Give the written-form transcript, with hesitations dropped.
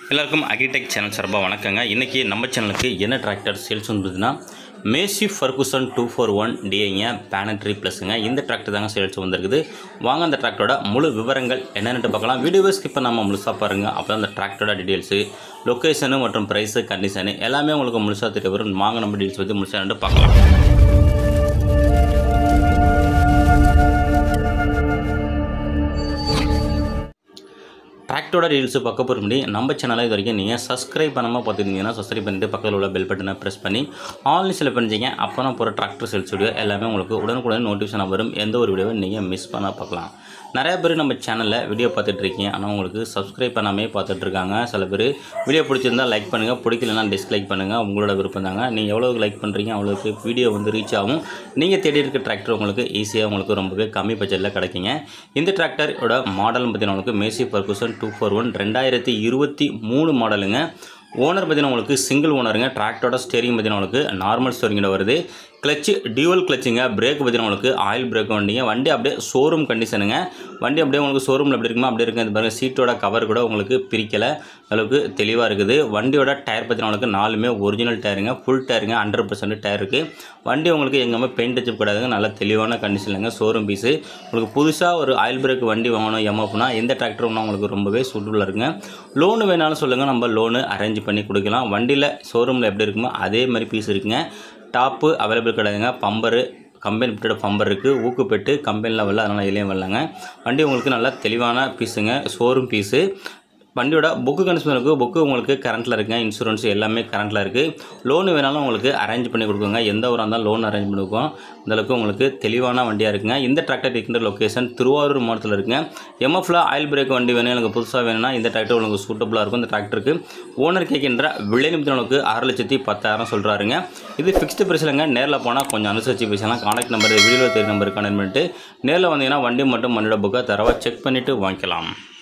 எல்லாருக்கும் agritech channel சார்பாக வணக்கங்க. இன்றைக்கி நம்ம சேனலுக்கு என்ன டிராக்டர் சேல்ஸ் வந்ததுன்னா மேசி ஃபர்குசன் 241 டிஐங்க பேனட்ரி ப்ளஸுங்க. இந்த டிராக்டர் தாங்க சேல்ஸ் வந்திருக்குது. வாங்க அந்த டிராக்டரோட முழு விவரங்கள் என்னென்னு பார்க்கலாம். வீடியோவை ஸ்கிப் பண்ணாமல் முழுசாக பாருங்கள். அப்போ அந்த டிராக்டரோட டீட்டெயில்ஸு, லொக்கேஷனு மற்றும் ப்ரைஸு, கண்டிஷனு எல்லாமே உங்களுக்கு முழுசாக தெரிய வரும். வாங்க நம்ம டீட்டெயில்ஸ் பற்றி முழுசாக பார்க்கலாம். டிராக்டரோட டீல்ஸு பார்க்க போகிற முன்னாடி நம்ம சேனலை இது வரைக்கும் நீங்கள் சப்ஸ்கிரைப் பண்ணாமல் பார்த்துருந்தீங்கன்னா சப்ஸ்கிரைப் பண்ணிட்டு பக்கத்தில் உள்ள பெல் பட்டனை ப்ரெஸ் பண்ணி ஆன்லைன் செலக்ட் பண்ணிச்சிங்க. அப்போ நான் போகிற டிராக்டர் சேல்ஸ் வீடியோ எல்லாமே உங்களுக்கு உடனுக்குடன் நோட்டிஃபிகேஷன் வரும். எந்த ஒரு வீடியோவை நீங்கள் மிஸ் பண்ண பார்க்கலாம். நிறைய பேர் நம்ம சேனலில் வீடியோ பார்த்துட்ருக்கீங்க, ஆனால் உங்களுக்கு சப்ஸ்கிரைப் பண்ணாமே பார்த்துட்ருக்காங்க. சில பேர் வீடியோ பிடிச்சிருந்தால் லைக் பண்ணுங்கள், பிடிக்கலன்னா டிஸ்லைக் பண்ணுங்கள். உங்களோட விருப்பம் தாங்க. நீங்கள் எவ்வளோக்கு லைக் பண்ணுறீங்க அவ்வளோக்கு வீடியோ ரீச் ஆகும். நீங்கள் தேடி இருக்க டிராக்டர் உங்களுக்கு ஈஸியாக உங்களுக்கு ரொம்பவே கம்மி பட்ஜெட்டில் கிடைக்குங்க. இந்த டிராக்டரோட மாடல் பார்த்தீங்கன்னா உங்களுக்கு மேசி ஃபர்குசன் 241 2023 மாடலுங்க. ஓனர் பார்த்தீங்கன்னா உங்களுக்கு சிங்கிள் ஓனருங்க. டிராக்டரோட ஸ்டேரிங் பார்த்தீங்கன்னா உங்களுக்கு நார்மல் ஸ்டேரிங்கில் வருது. Clutch dual கிளச்சுங்க. பிரேக் பார்த்தீங்கன்னா உங்களுக்கு ஆயில் பிரேக் வண்டிங்க. வண்டி அப்படியே ஷோரூம் கண்டிஷனுங்க. வண்டி அப்படியே உங்களுக்கு ஷோரூமில் எப்படி இருக்குமா அப்படியே இருக்குது. இந்த பாருங்கள், சீட்டோட கவர் கூட உங்களுக்கு பிரிக்கலை, அளவுக்கு தெளிவாக இருக்குது. வண்டியோட டயர் பார்த்தீங்கன்னா உங்களுக்கு 4மே ஒரிஜினல் டயருங்க, ஃபுல் டயருங்க, 100% டயர் இருக்குது. வண்டி உங்களுக்கு எங்கேயுமே பெயிண்ட் அடிச்சு கூடாதுங்க, நல்ல தெளிவான கண்டிஷனுங்க, ஷோரூம் பீஸு. உங்களுக்கு புதுசாக ஒரு ஆயில் பிரேக் வண்டி வாங்கணும் எம்எஃப்னா இந்த டிராக்டர் ஒன்று உங்களுக்கு ரொம்பவே சூட்டபுளாக இருக்குங்க. லோனு வேணாலும் சொல்லுங்கள், நம்ம லோனு அரேஞ்ச் பண்ணி கொடுக்கலாம். வண்டியில் ஷோரூமில் எப்படி இருக்குமோ அதே மாதிரி பீஸ் இருக்குங்க. டாப்பு அவைலபிள் கிடையாதுங்க. பம்பரு கம்பெனி பிட்டோட பம்பர் இருக்குது. ஊக்குப்பெட்டு கம்பெனியில் வரல, அதனால் எளியும் வரலாங்க. வண்டி உங்களுக்கு நல்லா தெளிவான பீஸுங்க, ஷோரூம் பீஸு. வண்டியோட புக்கு கண்டிஷன் இருக்குது. புக்கு உங்களுக்கு கரண்ட்டில் இருக்குங்க. இன்சூரன்ஸ் எல்லாமே கரண்ட்டில் இருக்குது. லோனு வேணாலும் உங்களுக்கு அரேஞ்ச் பண்ணி கொடுக்குங்க. எந்த ஊராக இருந்தாலும் லோன் அரேஞ்ச் பண்ணி கொடுக்கும். அந்தளவுக்கு உங்களுக்கு தெளிவான வண்டியாக இருக்குங்க. இந்த டிராக்டர் இருக்கின்ற லொக்கேஷன் திருவாரூர் மாவட்டத்தில் இருக்குங்க. எம்எஃப்ல ஆயில் பிரேக் வண்டி வேணும், எனக்கு புதுசாக வேணும்னா இந்த டிராக்டர் உங்களுக்கு சூட்டபுளாக இருக்கும். இந்த டிராக்டருக்கு ஓனர் கேட்கின்ற விலை நிமித்தங்களுக்கு 6,10,000 சொல்கிறாருங்க. இது ஃபிக்ஸ்டு பிரைஸ்லங்க. நேரில் போனால் கொஞ்சம் அனுசரித்து பேசலாம். கான்டாக்ட் நம்பர் வீடியோவில் தெரிய நம்பருக்கு கனெக்ட் பண்ணிட்டு நேரில் வந்தீங்கன்னா வண்டி மட்டும் வண்டியோட புக்கை தரவாக செக் பண்ணிவிட்டு வாங்கிக்கலாம்.